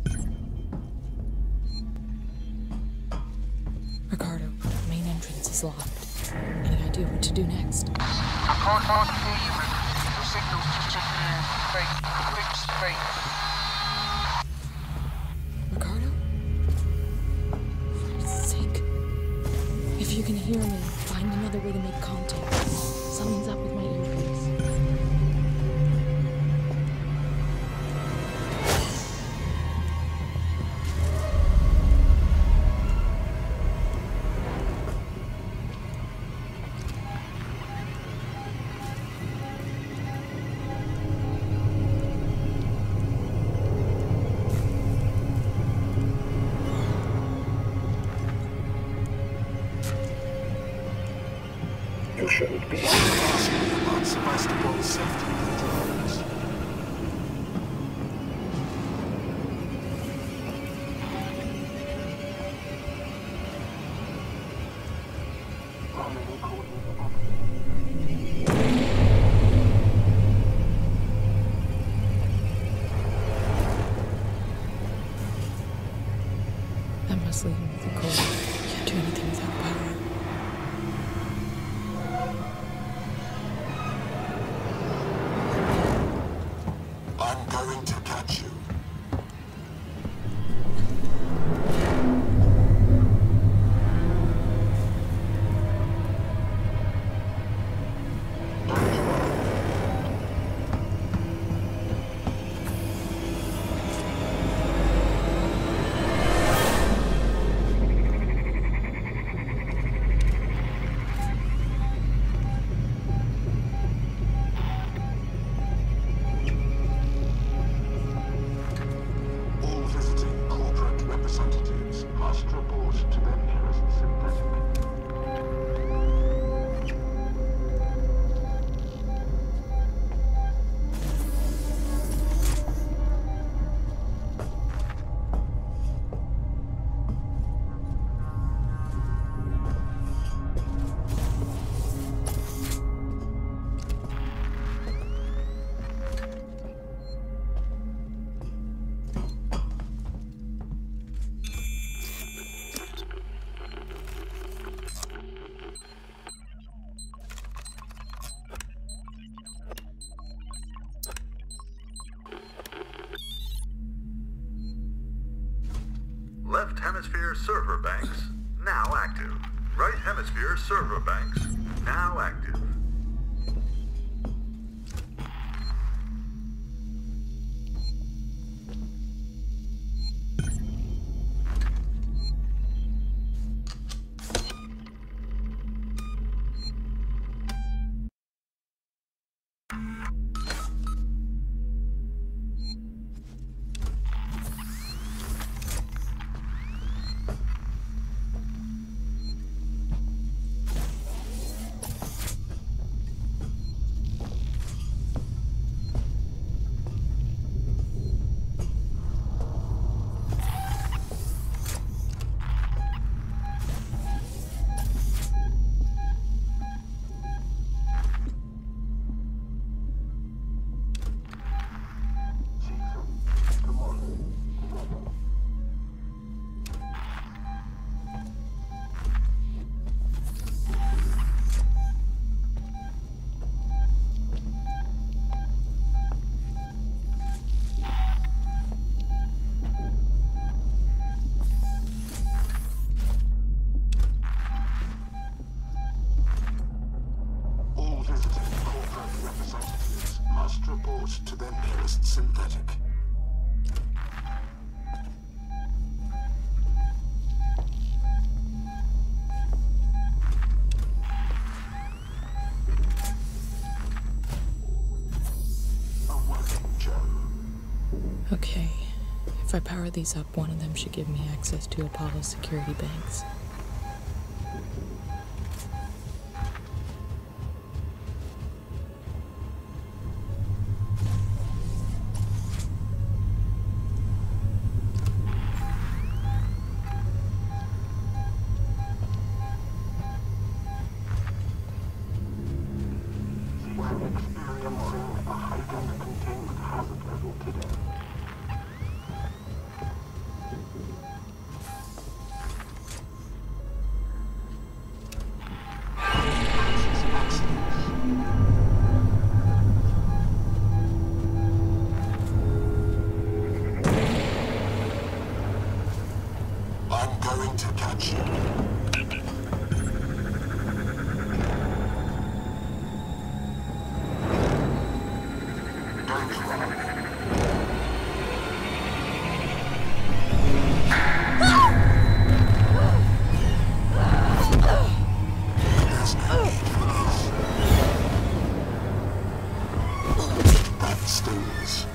Ricardo, the main entrance is locked. Any idea what to do next? I can't hardly hear you, Rick. Your signal's just checking in. Fake. Flips fake. Ricardo? For God's sake. If you can hear me, find another way to make contact. Something's up with my earpiece. You shouldn't be. About Sebastopol's safety controls. I must leave him with the cord. Can't do anything without power. I'm going to catch you. All visiting corporate representatives must report to their nearest synthetic. Left hemisphere server banks now active. Right hemisphere server banks now active. All visiting corporate representatives must report to their nearest synthetic. A working Joe. Okay. If I power these up, one of them should give me access to Apollo's security banks. We're experiencing a heightened containment hazard level today. Stings.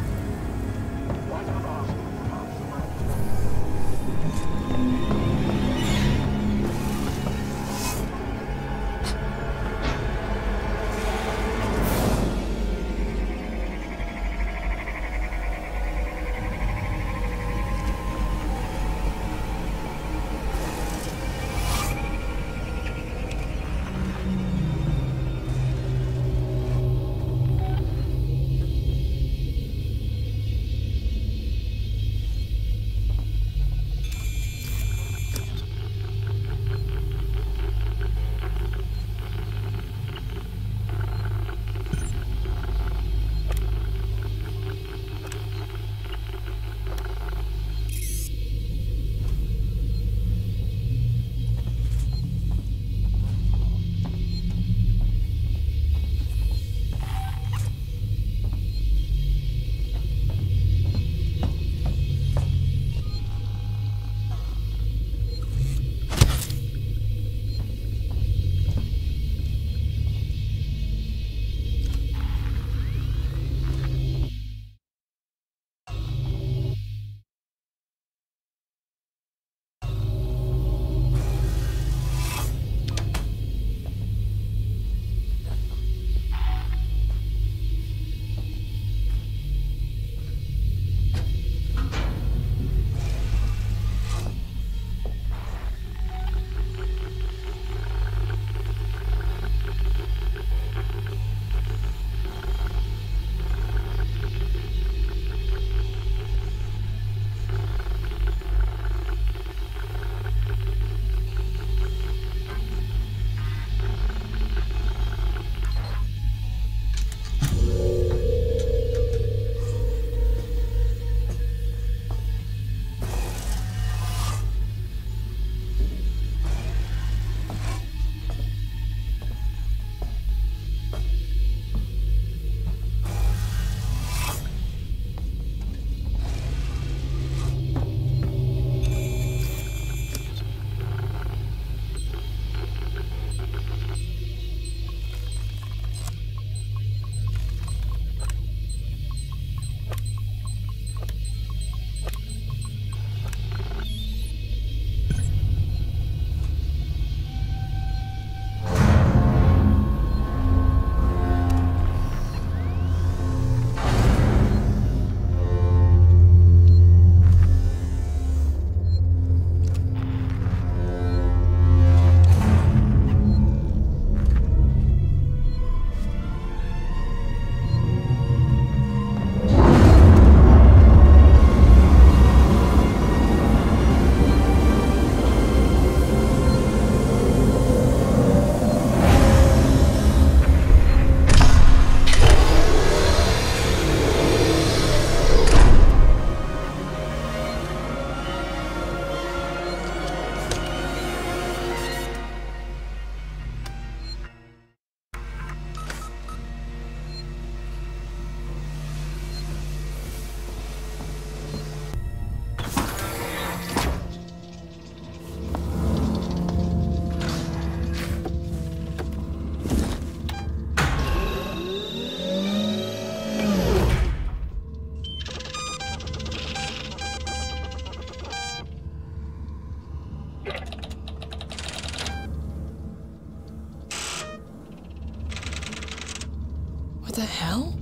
What the hell?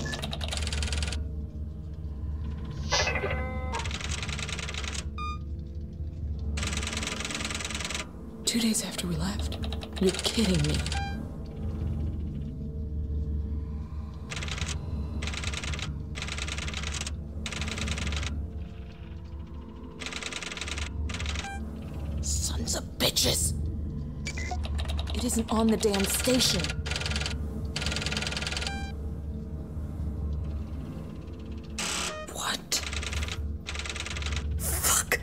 Two days after we left? You're kidding me. Sons of bitches! It isn't on the damn station. What? Fuck.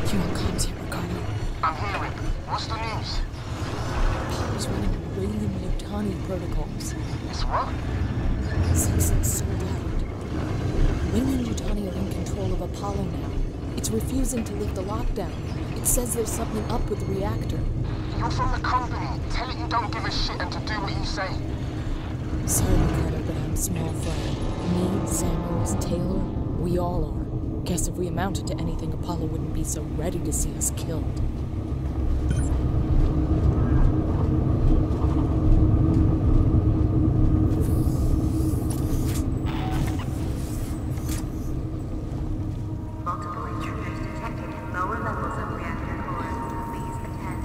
You on comms here, Ricardo? I'm hearing. What's the news? Apollo's running Weyland-Yutani protocols. It's what? Since it's sold out. Weyland-Yutani are in control of Apollo now. It's refusing to lift the lockdown. It says there's something up with the reactor. You're from the company. Tell it you don't give a shit and to do what you say. Sorry, Ricardo, but I'm small fry. Me, Samuels, Taylor, we all are. Guess if we amounted to anything, Apollo wouldn't be so ready to see us killed. Multiple intruders detected in lower levels of reactor core. Please attend.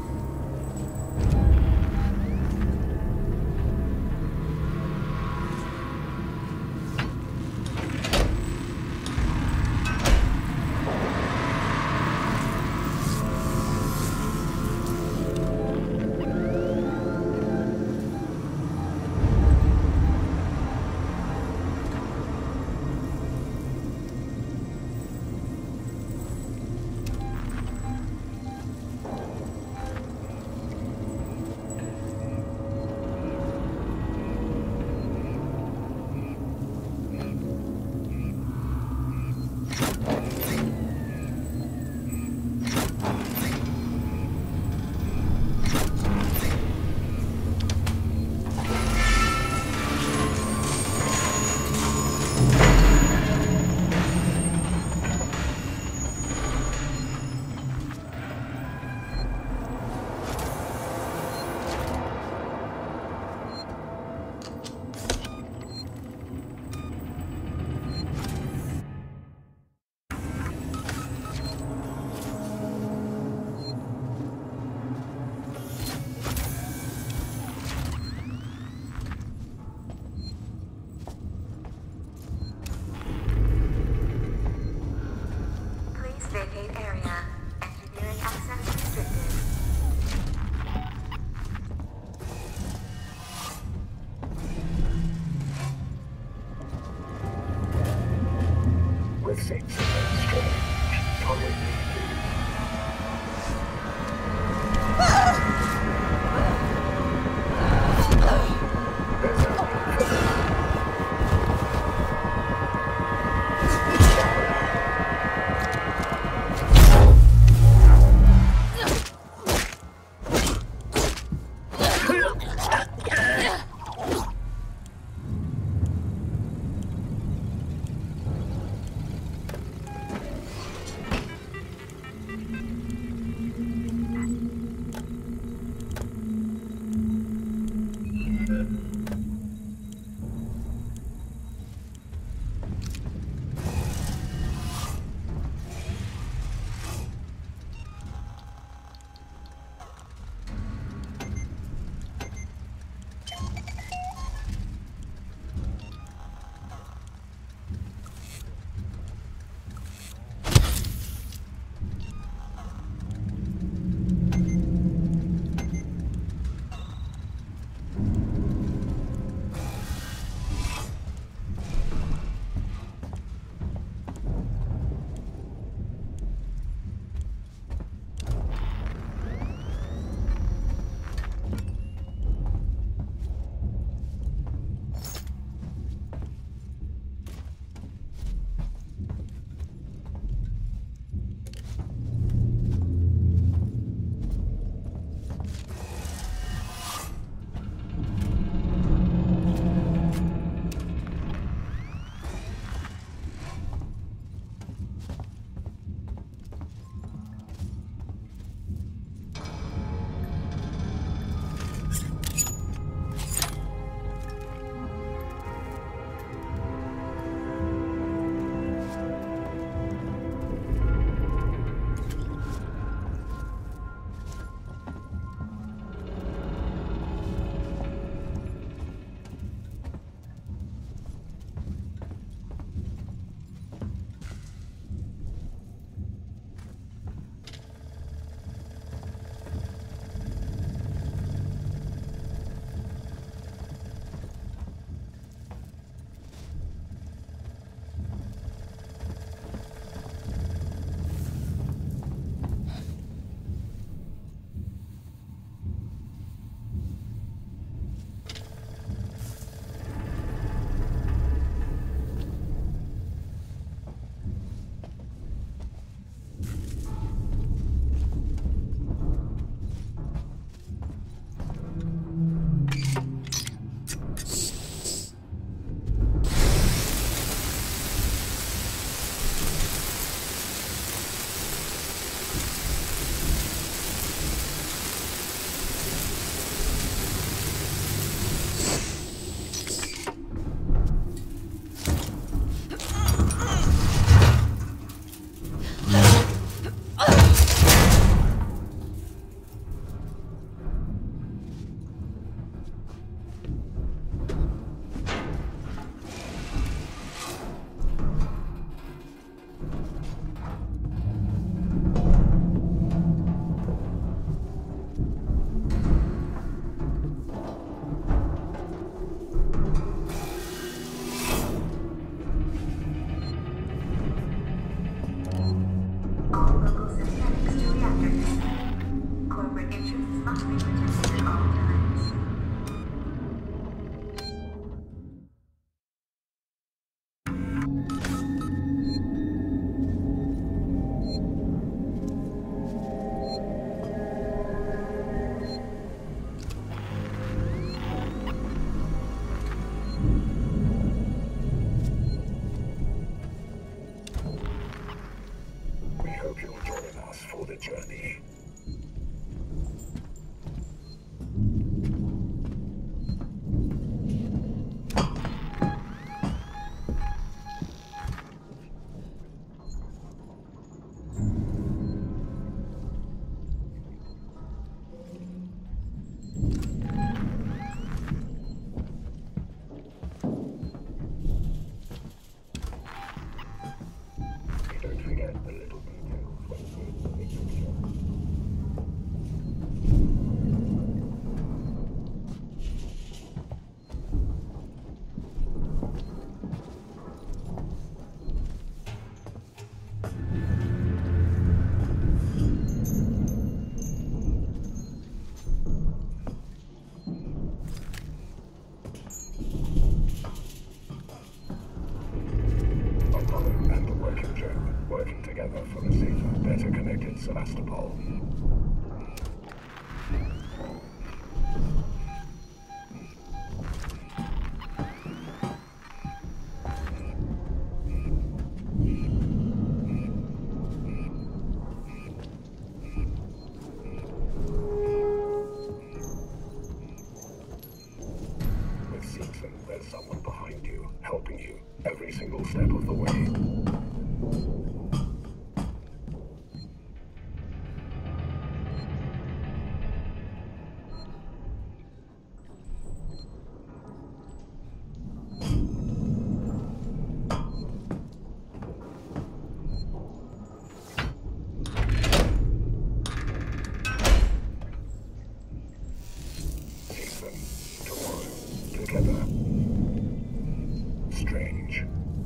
Vacate area. Engineering access restricted. With things that strange, follow me. must be protected at all times. We hope you'll join us for the journey. Don't forget the little details when you make the journey. Apollo and the Working Joe, working together for a safer, better connected Sevastopol. With Seegson, there's someone behind you, helping you every single step of the way. Seegson, tomorrow, together. Strange.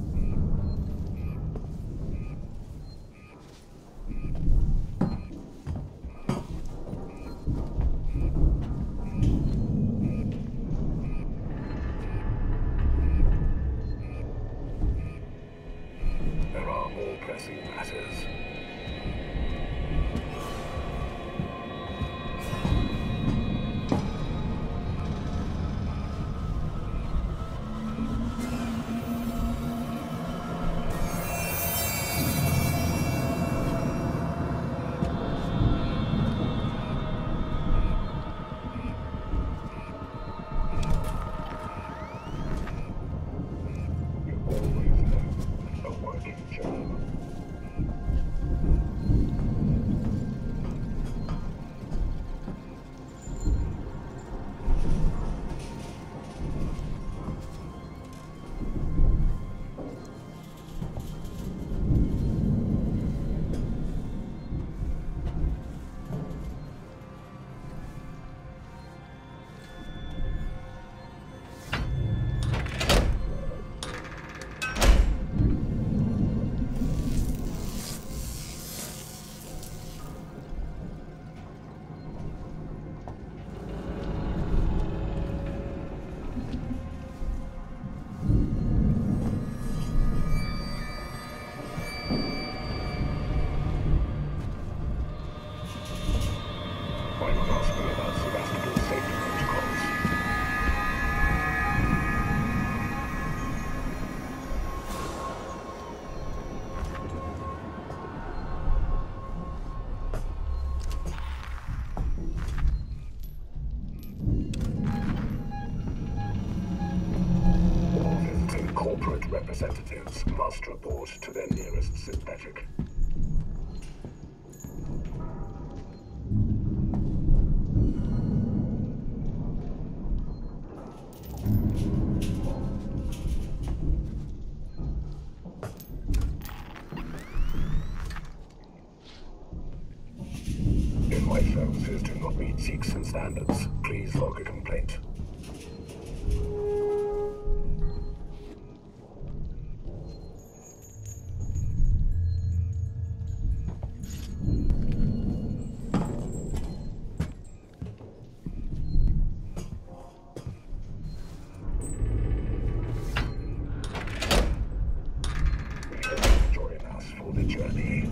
There are more pressing matters. You always know a Working Joe. Why not ask me about Sevastopol's safety protocols? All visiting corporate representatives must report to their nearest synthetic. If my services do not meet Seegson standards, please log a complaint. key.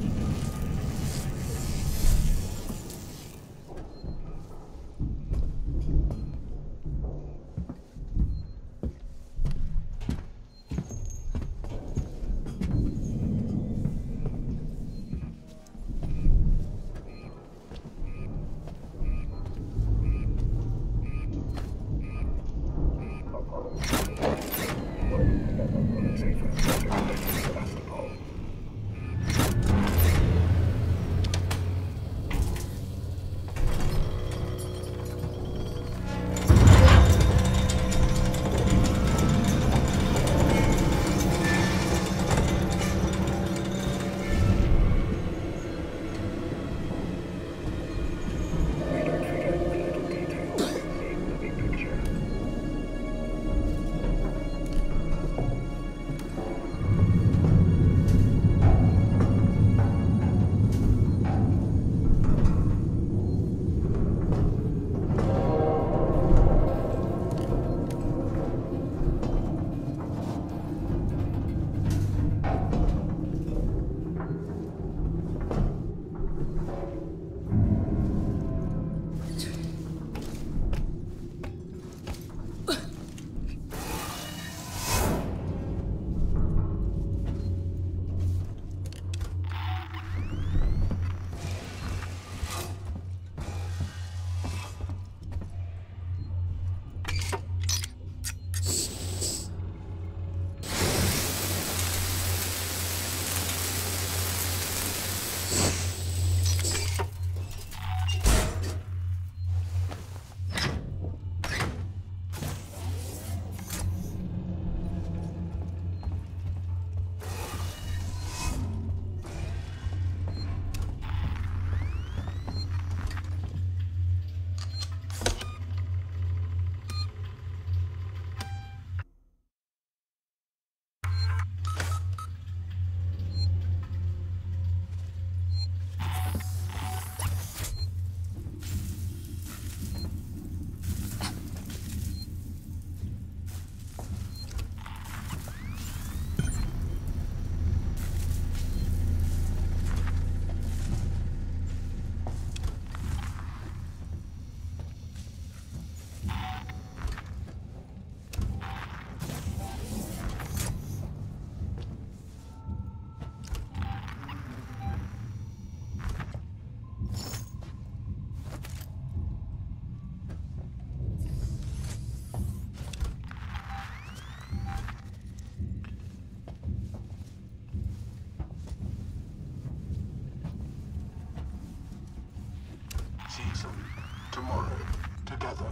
Season. Tomorrow. Together.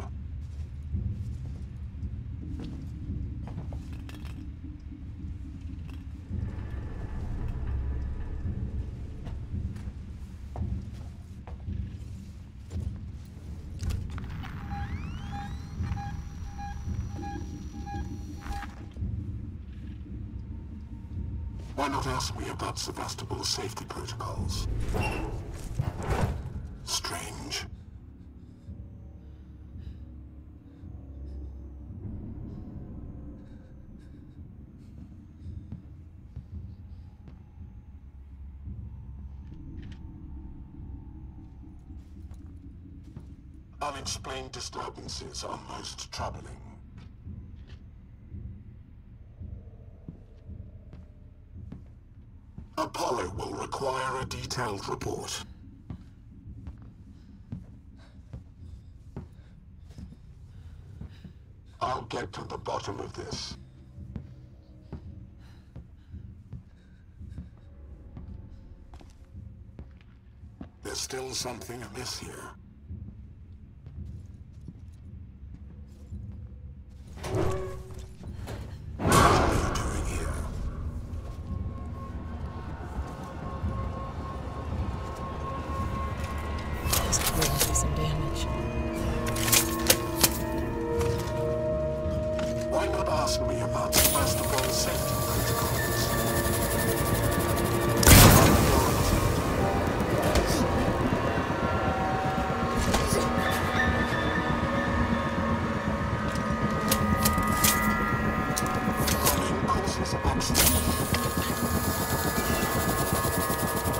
Why not ask me about Sevastopol's safety protocols? Strange. Unexplained disturbances are most troubling. Apollo will require a detailed report. I'll get to the bottom of this. There's still something amiss here. What are you doing here? This could really do some damage. Why not ask me about Sevastopol's safety protocols? Running causes accident.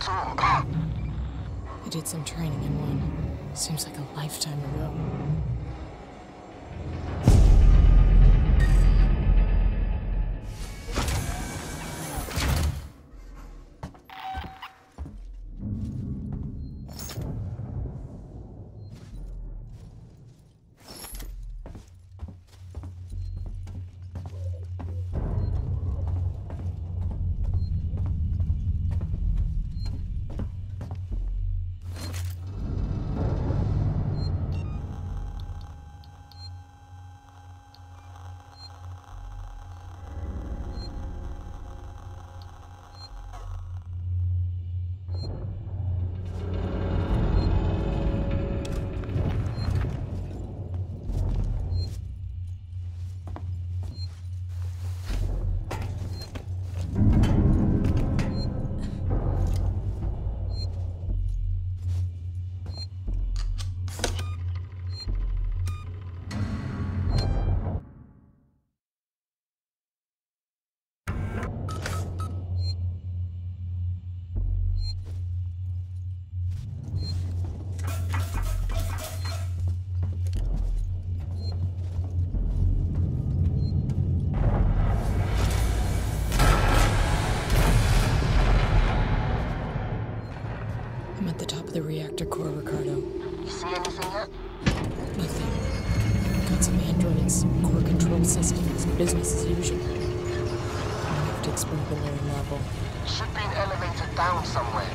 at all. I did some training in one. Seems like a lifetime ago. I'm at the top of the reactor core, Ricardo. You see anything yet? Nothing. Got some androids, core control systems, business as usual. I have to explore the lower level. Should be an elevator down somewhere.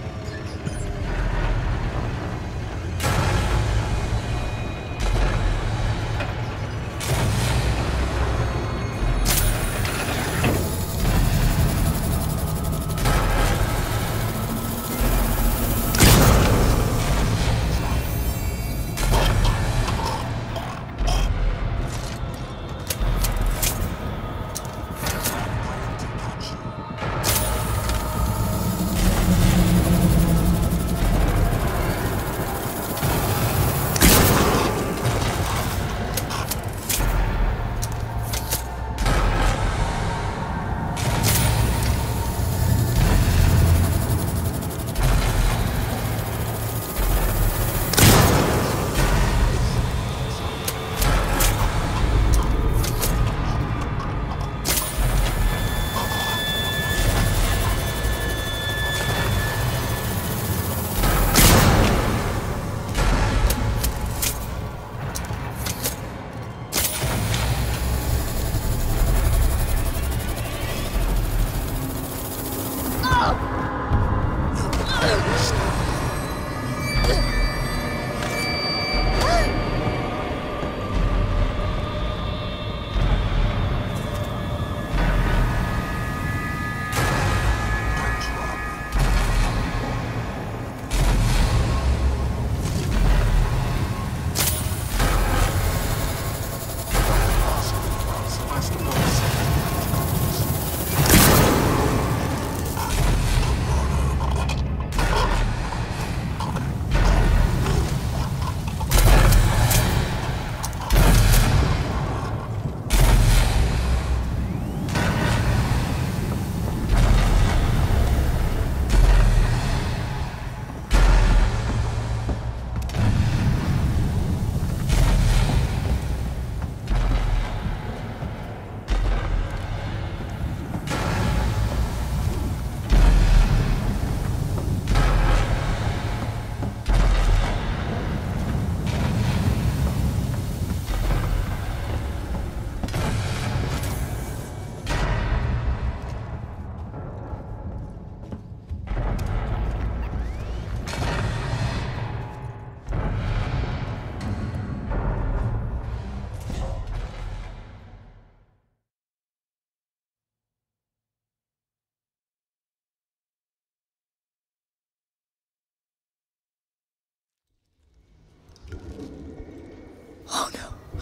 Oh no.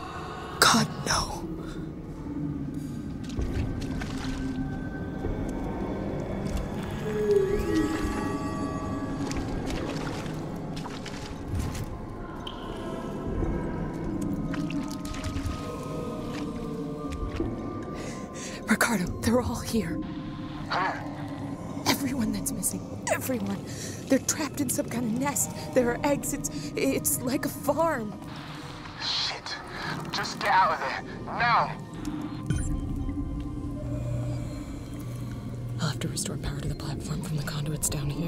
God, no. Ricardo, they're all here. Everyone that's missing. everyone. They're trapped in some kind of nest. There are eggs. It's like a farm. Shit. Just get out of there. Now! I'll have to restore power to the platform from the conduits down here.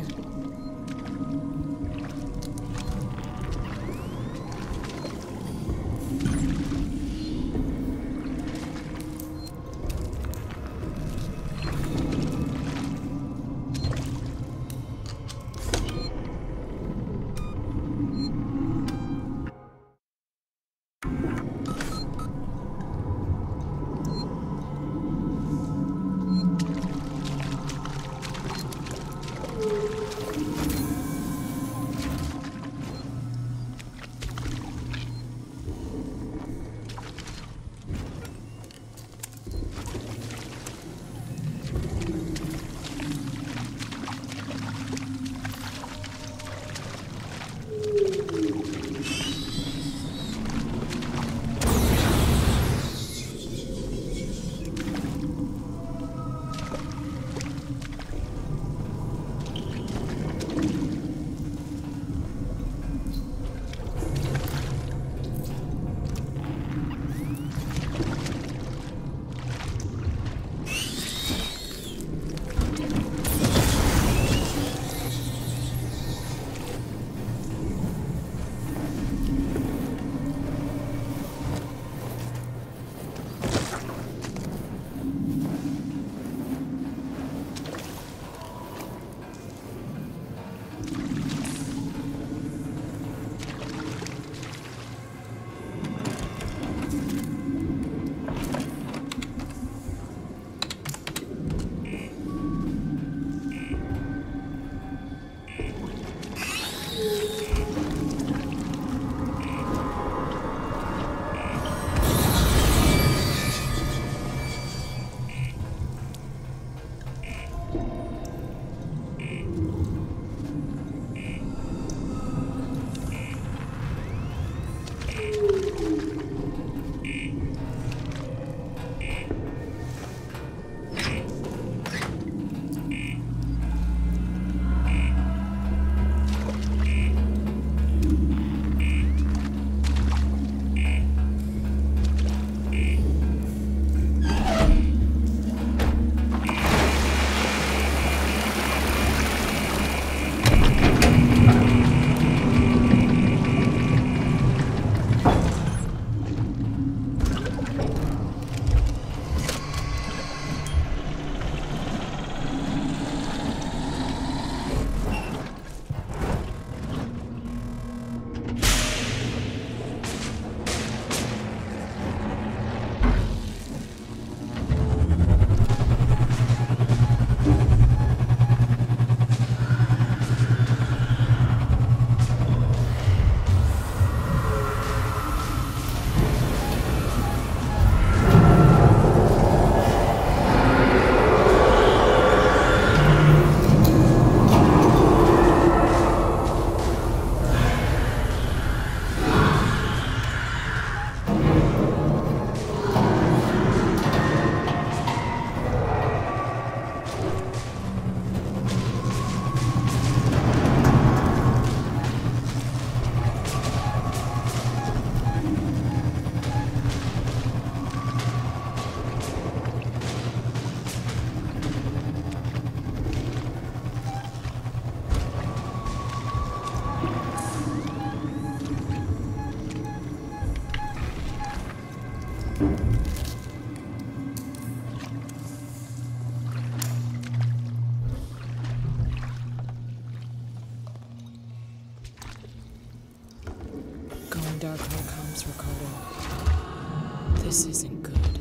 Going dark on comms, Ricardo. This isn't good.